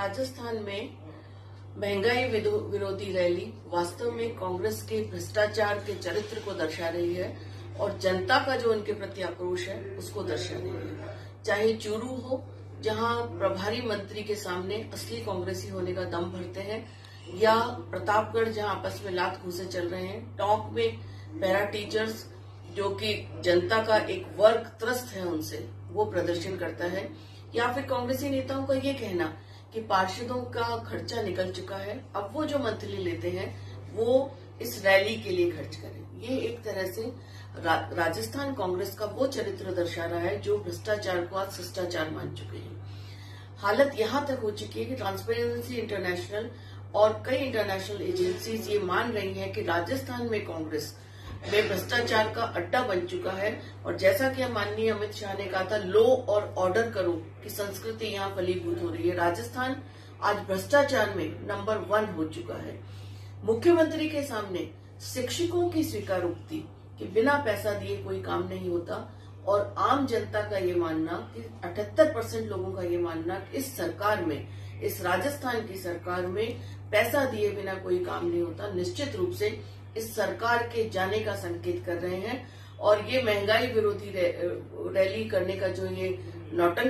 राजस्थान में महंगाई विरोधी रैली वास्तव में कांग्रेस के भ्रष्टाचार के चरित्र को दर्शा रही है और जनता का जो उनके प्रति आक्रोश है उसको दर्शा रही है। चाहे चूरू हो, जहां प्रभारी मंत्री के सामने असली कांग्रेसी होने का दम भरते हैं, या प्रतापगढ़ जहां आपस में लात घूंसे चल रहे हैं, टोंक में पैरा टीचर्स जो कि जनता का एक वर्ग त्रस्त है उनसे वो प्रदर्शन करता है, या फिर कांग्रेसी नेताओं का ये कहना कि पार्षदों का खर्चा निकल चुका है, अब वो जो मंथली लेते हैं वो इस रैली के लिए खर्च करें। ये एक तरह से राजस्थान कांग्रेस का वो चरित्र दर्शा रहा है जो भ्रष्टाचार को आज शिष्टाचार मान चुके हैं। हालत यहां तक हो चुकी है कि ट्रांसपेरेंसी इंटरनेशनल और कई इंटरनेशनल एजेंसीज ये मान रही हैं कि राजस्थान में कांग्रेस में भ्रष्टाचार का अड्डा बन चुका है। और जैसा कि माननीय अमित शाह ने कहा था, लो और ऑर्डर करो की संस्कृति यहाँ फलीभूत हो रही है। राजस्थान आज भ्रष्टाचार में नंबर 1 हो चुका है। मुख्यमंत्री के सामने शिक्षकों की स्वीकारोक्ति कि बिना पैसा दिए कोई काम नहीं होता, और आम जनता का ये मानना कि 78% लोगों का ये मानना कि इस सरकार में, इस राजस्थान की सरकार में पैसा दिए बिना कोई काम नहीं होता, निश्चित रूप से इस सरकार के जाने का संकेत कर रहे हैं। और ये महंगाई विरोधी रैली करने का जो ये नौटंकी